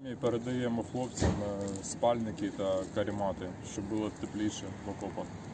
Ми передаємо хлопцям спальники та каремати, щоб було тепліше в окопах.